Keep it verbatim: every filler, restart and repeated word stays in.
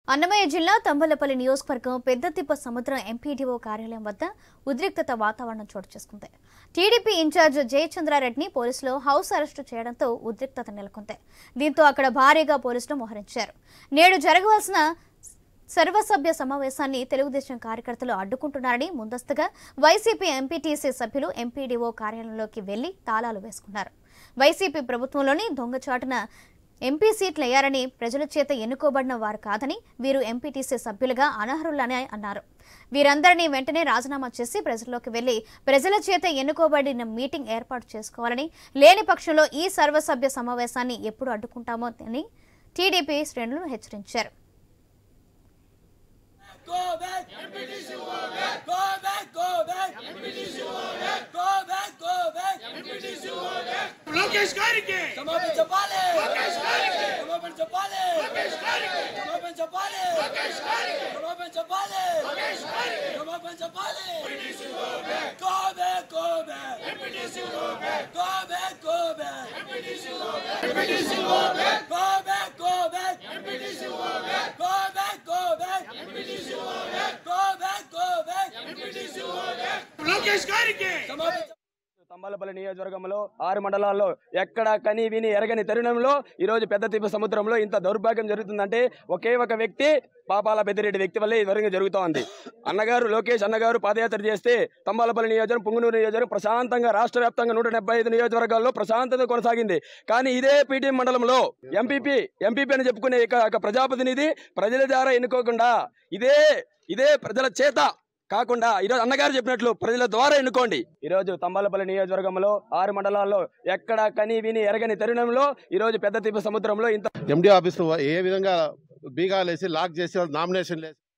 అన్నమయ్య జిల్లా తంబలపల్లి నియోజకవర్గం పెద్దతిప్ప సముద్రం ఎంపీడీఓ కార్యాలయం వద్ద ఉద్రిక్తత వాతావరణం చోటు చేసుకుంది. టీడీపీ ఇన్ఛార్జ్ జయచంద్రారెడ్డిని పోలీసులు హౌస్ అరెస్టు చేయడంతో ఉద్రిక్తత నెలకొంది. దీంతో అక్కడ భారీగా పోలీసులు మోహరించారు. నేడు జరగవలసిన సర్వసభ్య సమావేశాన్ని తెలుగుదేశం కార్యకర్తలు అడ్డుకుంటున్నారని ముందస్తుగా వైసీపీ ఎంపీటీసీ సభ్యులు ఎంపీడీఓ కార్యాలయంలోకి వెళ్లి తాళాలు వేసుకున్నారు. వైసీపీ ప్రభుత్వంలోని దొంగచాటున ఎంపీ సీట్లు అయ్యారని, ప్రజల చేత ఎన్నుకోబడిన వారు కాదని, వీరు ఎంపీటీసీ సభ్యులుగా అనర్హులని అన్నారు. వీరందరినీ వెంటనే రాజీనామా చేసి ప్రజల్లోకి వెళ్లి ప్రజల చేత ఎన్నుకోబడిన మీటింగ్ ఏర్పాటు చేసుకోవాలని, లేని పక్షంలో ఈ సర్వసభ్య సమావేశాన్ని ఎప్పుడు అడ్డుకుంటామో అని టీడీపీ శ్రేణులు హెచ్చరించారు. Go back, M P T C, go back, go back, go back, M P T C, go back, go back, go back, M P T C, go back. Lokesh Garike, Samapan Chapale, Lokesh Garike, Samapan Chapale, Lokesh Garike, Samapan Chapale, Lokesh Garike, Samapan Chapale, Lokesh Garike, Samapan Chapale. M P T C, go back, go back, go back, M P T C, go back, go back, go back, M P T C, go back, M P T C, go back, go back, go back, M P T C, go back, go back, go back, M P T C. Go back, go back, M P T C, go back. Lokesh Garike. Thamballapalle నియోజకవర్గంలో ఆరు మండలాల్లో ఎక్కడ కని విని ఎరగని తరుణంలో ఈ రోజు పెద్దతిప్ప సముద్రంలో ఇంత దౌర్భాగ్యం జరుగుతుందంటే ఒకే ఒక వ్యక్తి పాపాల పెద్దిరెడ్డి వ్యక్తి వల్లే ఇది జరుగుతూ ఉంది. అన్నగారు లోకేష్ అన్నగారు పాదయాత్ర చేస్తే తంబలపల్లి నియోజకవర్గం, పుంగనూరు నియోజకవర్గం ప్రశాంతంగా రాష్ట్ర వ్యాప్తంగా నూట డెబ్బై ఐదు నియోజకవర్గాల్లో ప్రశాంతత కొనసాగింది. కానీ ఇదే పీటీఎం మండలంలో ఎంపీపీ ఎంపీపీ అని చెప్పుకునే ఒక ప్రజాప్రతినిధి ప్రజల ద్వారా ఎన్నుకోకుండా ఇదే ఇదే ప్రజల చేత కాకుండా ఈరోజు అన్నగారు చెప్పినట్లు ప్రజల ద్వారా ఎన్నుకోండి. ఈరోజు తంబలపల్లి నియోజకవర్గంలో ఆరు మండలాల్లో ఎక్కడ కని విని ఎరగని తరుణంలో ఈ రోజు పెద్దతిప్ప సముద్రంలో ఇంత ఎండి ఆఫీస్ ఏ విధంగా బీగాలేసి లాక్ చేసి నామినేషన్